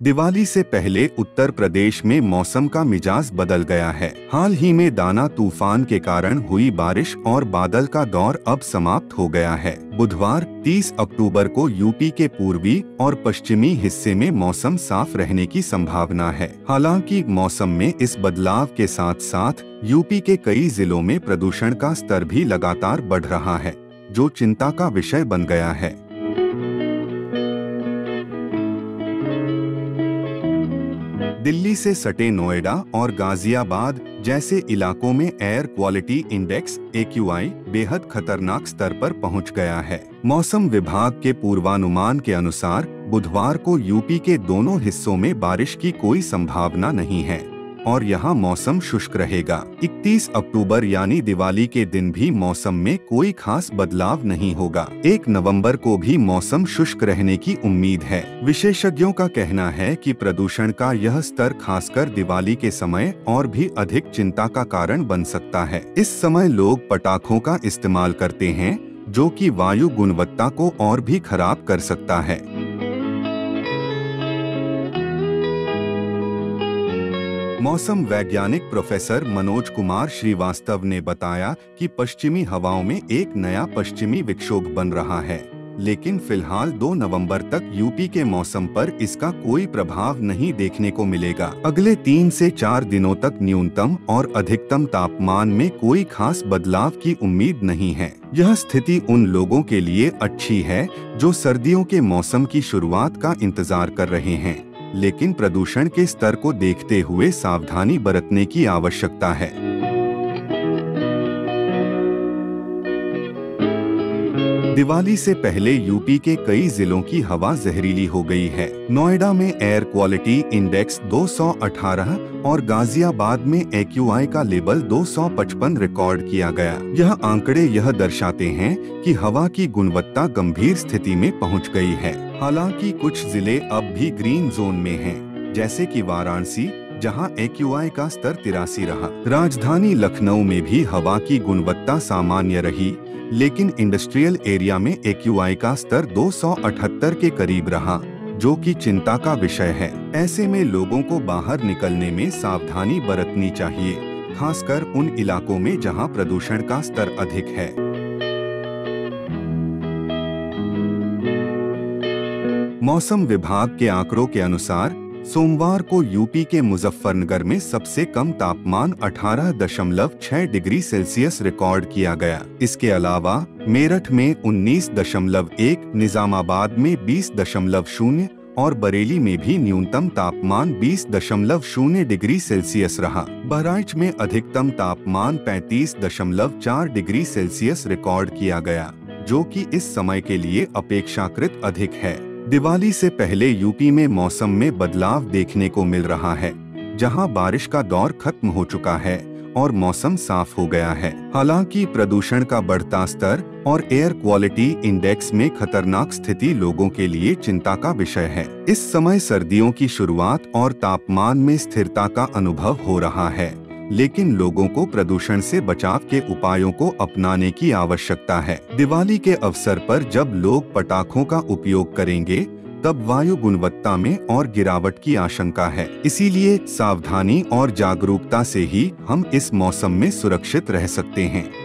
दिवाली से पहले उत्तर प्रदेश में मौसम का मिजाज बदल गया है। हाल ही में दाना तूफान के कारण हुई बारिश और बादल का दौर अब समाप्त हो गया है। बुधवार 30 अक्टूबर को यूपी के पूर्वी और पश्चिमी हिस्से में मौसम साफ रहने की संभावना है। हालांकि मौसम में इस बदलाव के साथ साथ यूपी के कई जिलों में प्रदूषण का स्तर भी लगातार बढ़ रहा है, जो चिंता का विषय बन गया है। दिल्ली से सटे नोएडा और गाजियाबाद जैसे इलाकों में एयर क्वालिटी इंडेक्स AQI बेहद खतरनाक स्तर पर पहुंच गया है। मौसम विभाग के पूर्वानुमान के अनुसार बुधवार को यूपी के दोनों हिस्सों में बारिश की कोई संभावना नहीं है और यहां मौसम शुष्क रहेगा। 31 अक्टूबर यानी दिवाली के दिन भी मौसम में कोई खास बदलाव नहीं होगा। 1 नवंबर को भी मौसम शुष्क रहने की उम्मीद है। विशेषज्ञों का कहना है कि प्रदूषण का यह स्तर खासकर दिवाली के समय और भी अधिक चिंता का कारण बन सकता है। इस समय लोग पटाखों का इस्तेमाल करते हैं, जो कि वायु गुणवत्ता को और भी खराब कर सकता है। मौसम वैज्ञानिक प्रोफेसर मनोज कुमार श्रीवास्तव ने बताया कि पश्चिमी हवाओं में एक नया पश्चिमी विक्षोभ बन रहा है, लेकिन फिलहाल 2 नवंबर तक यूपी के मौसम पर इसका कोई प्रभाव नहीं देखने को मिलेगा। अगले 3 से 4 दिनों तक न्यूनतम और अधिकतम तापमान में कोई खास बदलाव की उम्मीद नहीं है। यह स्थिति उन लोगों के लिए अच्छी है जो सर्दियों के मौसम की शुरुआत का इंतजार कर रहे हैं, लेकिन प्रदूषण के स्तर को देखते हुए सावधानी बरतने की आवश्यकता है। दिवाली से पहले यूपी के कई जिलों की हवा जहरीली हो गई है। नोएडा में एयर क्वालिटी इंडेक्स 218 और गाजियाबाद में AQI का लेवल 255 रिकॉर्ड किया गया। यह आंकड़े यह दर्शाते हैं कि हवा की गुणवत्ता गंभीर स्थिति में पहुंच गई है। हालांकि कुछ जिले अब भी ग्रीन जोन में हैं, जैसे कि वाराणसी, जहां AQI का स्तर 83 रहा। राजधानी लखनऊ में भी हवा की गुणवत्ता सामान्य रही, लेकिन इंडस्ट्रियल एरिया में AQI का स्तर 278 के करीब रहा, जो कि चिंता का विषय है। ऐसे में लोगों को बाहर निकलने में सावधानी बरतनी चाहिए, खासकर उन इलाकों में जहां प्रदूषण का स्तर अधिक है। मौसम विभाग के आंकड़ों के अनुसार सोमवार को यूपी के मुजफ्फरनगर में सबसे कम तापमान 18.6 डिग्री सेल्सियस रिकॉर्ड किया गया। इसके अलावा मेरठ में 19.1, निजामाबाद में 20.0 और बरेली में भी न्यूनतम तापमान 20.0 डिग्री सेल्सियस रहा। बहराइच में अधिकतम तापमान 35.4 डिग्री सेल्सियस रिकॉर्ड किया गया, जो कि इस समय के लिए अपेक्षाकृत अधिक है। दिवाली से पहले यूपी में मौसम में बदलाव देखने को मिल रहा है, जहां बारिश का दौर खत्म हो चुका है और मौसम साफ हो गया है। हालांकि प्रदूषण का बढ़ता स्तर और एयर क्वालिटी इंडेक्स में खतरनाक स्थिति लोगों के लिए चिंता का विषय है। इस समय सर्दियों की शुरुआत और तापमान में स्थिरता का अनुभव हो रहा है, लेकिन लोगों को प्रदूषण से बचाव के उपायों को अपनाने की आवश्यकता है। दिवाली के अवसर पर जब लोग पटाखों का उपयोग करेंगे, तब वायु गुणवत्ता में और गिरावट की आशंका है। इसीलिए सावधानी और जागरूकता से ही हम इस मौसम में सुरक्षित रह सकते हैं।